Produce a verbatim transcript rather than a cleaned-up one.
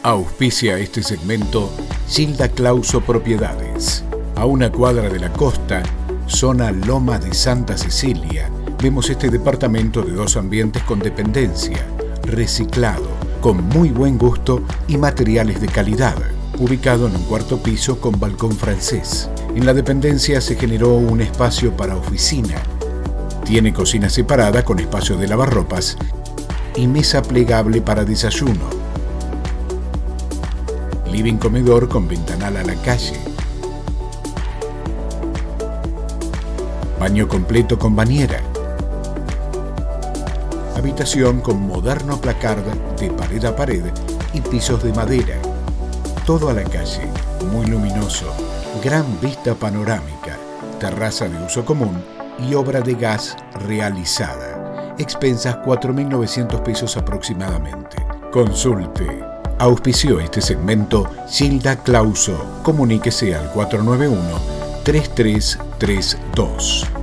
Auspicia este segmento Gilda Clauso Propiedades. A una cuadra de la costa, zona Loma de Santa Cecilia, vemos este departamento de dos ambientes con dependencia, reciclado, con muy buen gusto y materiales de calidad, ubicado en un cuarto piso con balcón francés. En la dependencia se generó un espacio para oficina. Tiene cocina separada con espacio de lavarropas y mesa plegable para desayuno. Living comedor con ventanal a la calle. Baño completo con bañera. Habitación con moderno placard de pared a pared y pisos de madera. Todo a la calle, muy luminoso, gran vista panorámica, terraza de uso común y obra de gas realizada. Expensas cuatro mil novecientos pesos aproximadamente. Consulte. Auspició este segmento Gilda Clauso. Comuníquese al cuatro nueve uno, tres tres tres dos.